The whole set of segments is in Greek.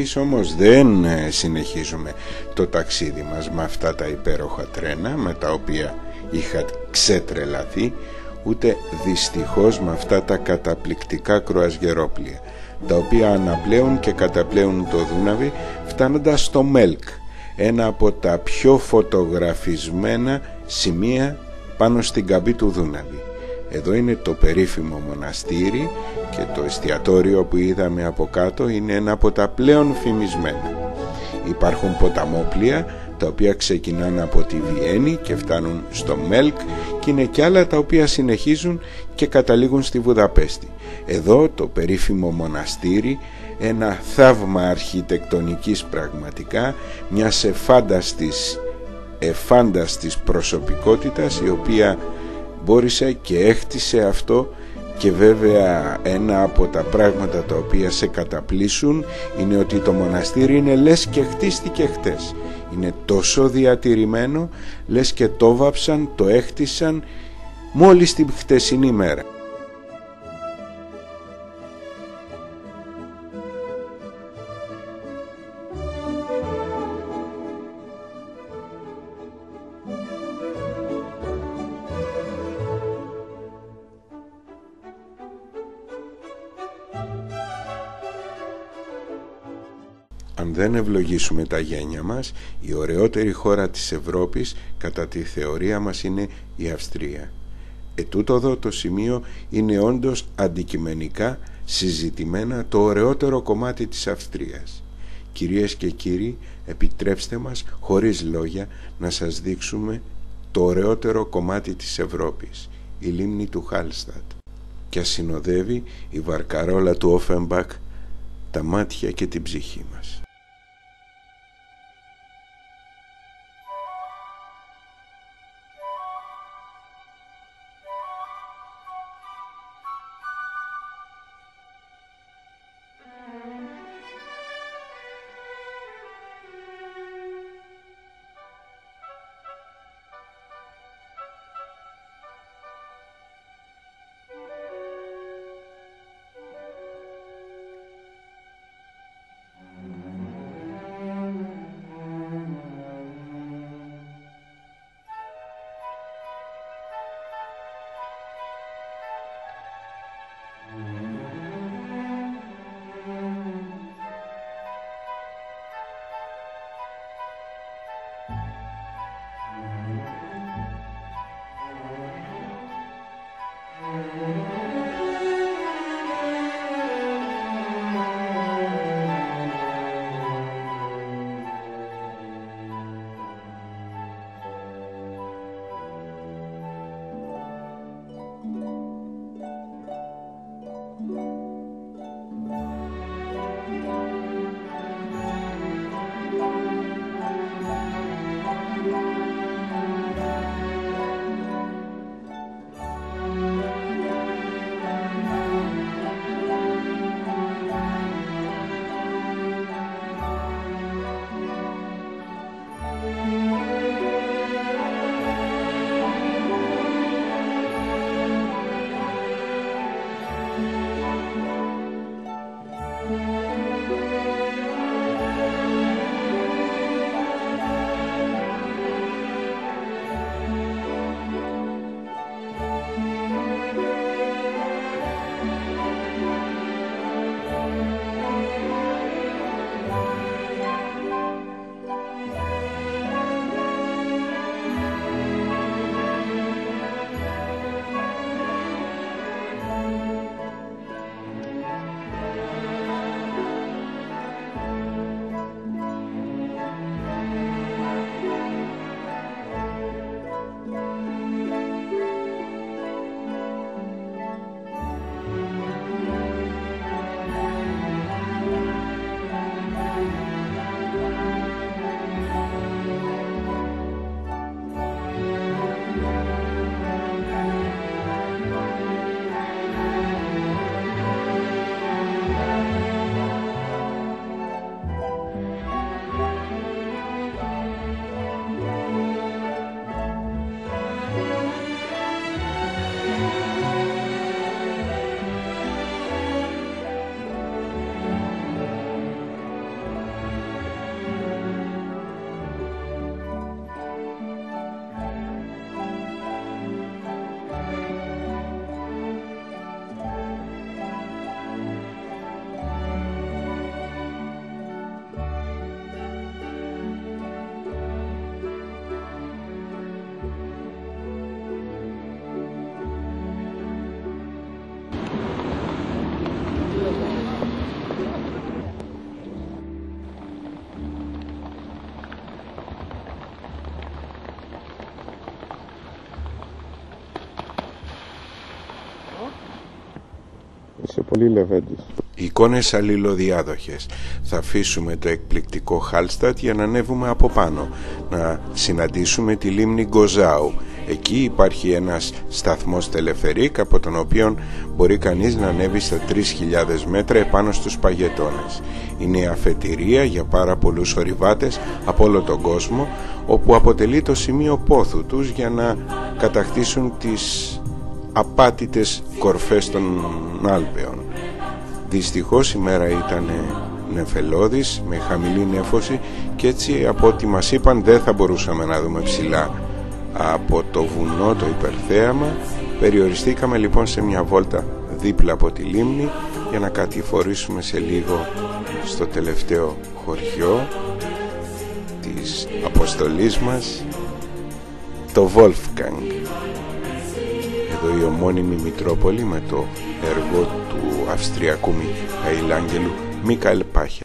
Εμείς όμως δεν συνεχίζουμε το ταξίδι μας με αυτά τα υπέροχα τρένα με τα οποία είχα ξετρελαθεί, ούτε δυστυχώς με αυτά τα καταπληκτικά κρουαζιερόπλια, τα οποία αναπλέουν και καταπλέουν το Δούναβι φτάνοντας στο Μέλκ, ένα από τα πιο φωτογραφισμένα σημεία πάνω στην καμπή του Δούναβι. Εδώ είναι το περίφημο μοναστήρι και το εστιατόριο που είδαμε από κάτω είναι ένα από τα πλέον φημισμένα. Υπάρχουν ποταμόπλια τα οποία ξεκινάνε από τη Βιέννη και φτάνουν στο Μέλκ, και είναι και άλλα τα οποία συνεχίζουν και καταλήγουν στη Βουδαπέστη. Εδώ το περίφημο μοναστήρι, ένα θαύμα αρχιτεκτονικής πραγματικά, μιας εφάνταστης προσωπικότητας, η οποία μπόρεσε και έχτισε αυτό. Και βέβαια ένα από τα πράγματα τα οποία σε καταπλήσουν είναι ότι το μοναστήρι είναι λες και χτίστηκε χτες. Είναι τόσο διατηρημένο, λες και το βάψαν, το έχτισαν μόλις την χτεσινή μέρα. Αν δεν ευλογήσουμε τα γένια μας, η ωραιότερη χώρα της Ευρώπης κατά τη θεωρία μας είναι η Αυστρία. Ετούτο εδώ το σημείο είναι όντως αντικειμενικά συζητημένα το ωραιότερο κομμάτι της Αυστρίας. Κυρίες και κύριοι, επιτρέψτε μας χωρίς λόγια να σας δείξουμε το ωραιότερο κομμάτι της Ευρώπης, η λίμνη του Χάλστατ, και συνοδεύει η βαρκαρόλα του Όφενμπακ τα μάτια και την ψυχή μας. Είσαι πολύ λεβέντης. Εικόνες αλληλοδιάδοχες. Θα αφήσουμε το εκπληκτικό Χάλστατ για να ανέβουμε από πάνω, να συναντήσουμε τη λίμνη Γκοζάου. Εκεί υπάρχει ένας σταθμός τελεφερίκ από τον οποίο μπορεί κανείς να ανέβει στα 3.000 μέτρα επάνω στους παγετώνες. Είναι η αφετηρία για πάρα πολλούς ορειβάτες από όλο τον κόσμο, όπου αποτελεί το σημείο πόθου τους για να κατακτήσουν τις απάτητες κορφές των Άλπαιων. Δυστυχώς η μέρα ήταν νεφελώδης, με χαμηλή νέφωση, και έτσι από ό,τι μας είπαν δεν θα μπορούσαμε να δούμε ψηλά από το βουνό το υπερθέαμα. Περιοριστήκαμε λοιπόν σε μια βόλτα δίπλα από τη λίμνη για να κατηφορήσουμε σε λίγο στο τελευταίο χωριό της αποστολής μας, το Wolfgang. Εδώ η ομώνυμη Μητρόπολη με το έργο του Αυστριακού Μιχαηλάγγελου Μίκαελ Πάχερ.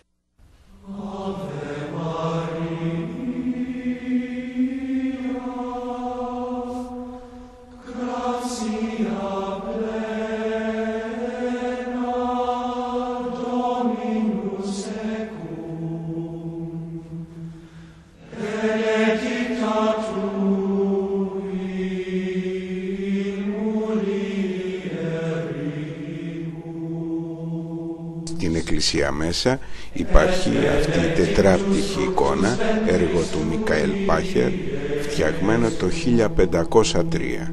Στην εκκλησία μέσα υπάρχει αυτή η τετράπτυχη εικόνα, έργο του Μίκαελ Πάχερ, φτιαγμένο το 1503.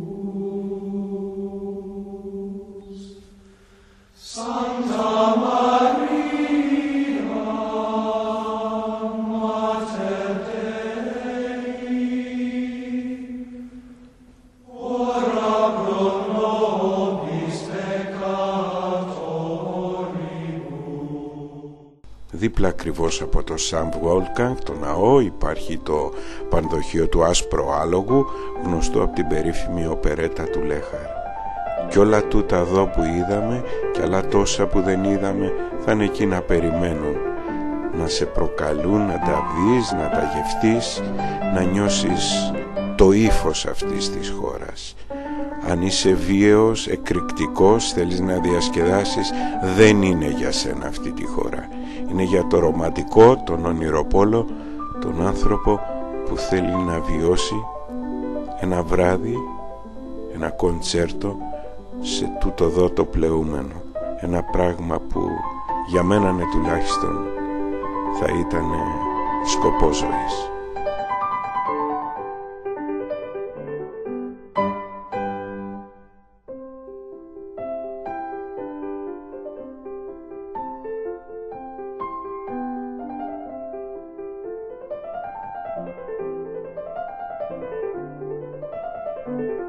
Δίπλα ακριβώς από το Σαμ Βόλκανγκ, το ναό, υπάρχει το πανδοχείο του Άσπρο Άλογου, γνωστό από την περίφημη οπερέτα του Λέχαρ. Κι όλα τούτα εδώ που είδαμε και άλλα τόσα που δεν είδαμε θα είναι εκεί να περιμένουν, να σε προκαλούν να τα δεις, να τα γευτείς, να νιώσεις το ύφος αυτής της χώρας. Αν είσαι βίαιος, εκρηκτικός, θέλεις να διασκεδάσεις, δεν είναι για σένα αυτή τη χώρα. Είναι για το ρομαντικό, τον ονειροπόλο, τον άνθρωπο που θέλει να βιώσει ένα βράδυ, ένα κοντσέρτο σε τούτο εδώ το πλεούμενο. Ένα πράγμα που για μένα τουλάχιστον θα ήταν σκοπός ζωής. Thank you.